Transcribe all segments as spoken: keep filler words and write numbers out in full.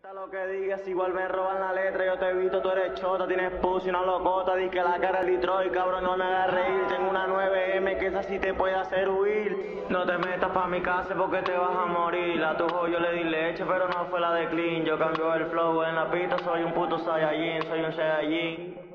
importa lo que digas, igual me roban la letra. Yo te he visto, tú eres chota, tienes pussy, una locota. Di que la cara es Detroit, cabrón, no me hagas reír. Tengo una nueve eme que esa sí te puede hacer huir. No te metas pa' mi casa porque te vas a morir. A tu jo yo le di leche, pero no fue la de clean. Yo cambio el flow en la pista, soy un puto Saiyajin, soy un Saiyajin.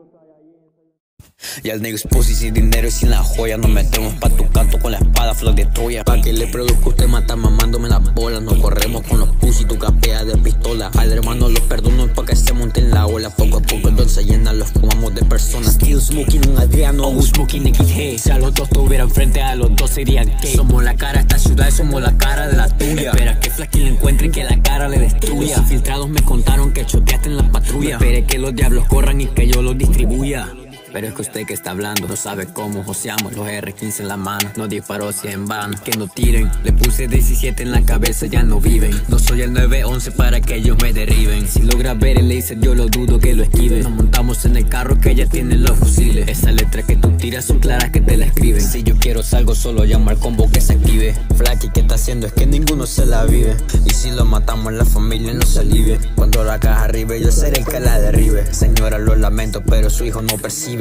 Y al niggas pussy sin dinero y sin la joya. Nos metemos pa' tu canto con la espada flor de Troya. Pa' que le produzca usted mata mamándome las bolas. Nos corremos con los pussy, tu capea de pistola. Al hermano los perdono pa' que se monte en la ola. Poco a poco entonces llena los fumamos de personas. Still smoking un Adriano, oh, smoking Nicky Hey. Si a los dos tuvieran frente, a los dos serían gay. Somos la cara de esta ciudad, somos la cara de la tuya. Espera que Flaky le encuentre y que la cara le destruya. Filtrados me contaron que choteaste en la patrulla. Espere que los diablos corran y que yo los distribuya. Pero es que usted que está hablando no sabe cómo joseamos los erre quince en la mano. No disparó si en vano, que no tiren. Le puse diecisiete en la cabeza, ya no viven. No soy el nueve once para que ellos me derriben. Si logra ver el laser yo lo dudo que lo esquive. Nos montamos en el carro que ya tienen los fusiles. Esas letras que tú tiras son claras que te la escriben. Si yo quiero salgo solo llamo al combo que se active. Flaky que está haciendo es que ninguno se la vive. Y si lo matamos la familia no se alivie. Cuando la caja arribe yo seré el que la derribe. Señora lo lamento pero su hijo no percibe.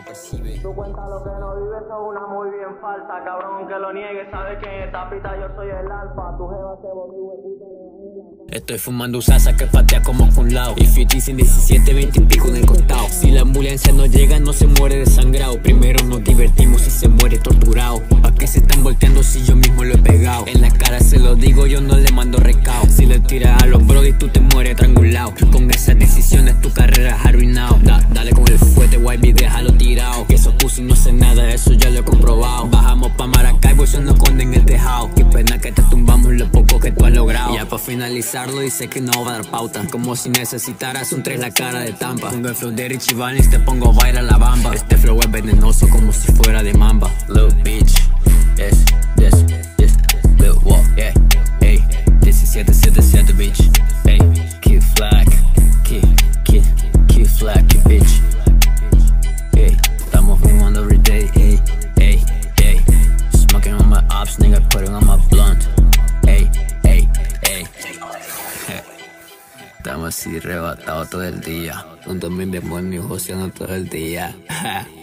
Tú cuentas lo que no vives, sos una muy bien falsa. Cabrón que lo niegue, sabes que en esta pista yo soy el alfa. Tu jeva se volvió el puto. Estoy fumando usasa que patea como un lado. Y Fifty sin diecisiete, veinte y pico en el costado. Si la ambulancia no llega no se muere desangrado. Primero nos divertimos y se muere torturado. ¿Pa' qué se están volteando si yo mismo lo he pegado? En la cara se lo digo, yo no le mando recao. Si le tiras a los brody tú te mueres estrangulado. Con esas decisiones tu carrera es arruinado. Da, dale con el fuete, Y B, déjalo tirado. Que esos pussy no hacen nada, eso ya lo he comprobado. Bajamos pa' Maracaibo y se nos esconde en el tejado. Qué pena que te tumbamos lo poco que tú has logrado. Y ya pa' finalizarlo dice que no va a dar pauta. Como si necesitaras un tres la cara de Tampa. Pongo el flow de Richie Valens, te pongo a bailar la bamba. Este flow es venenoso como si fuera de mamba. Little bitch, yes, yes, yes, little walk, yeah, hey, diecisiete setenta y siete bitch, hey, Kid Flack, Kid, Kid, Kid Flack, bitch. Hey, estamos fumando every day, hey, hey, hey. Smoking on my ops, nigga, putting on my blunt. Hey, hey, hey. Estamos así rebatados todo el día. Con dos mil demonios joseando todo el día.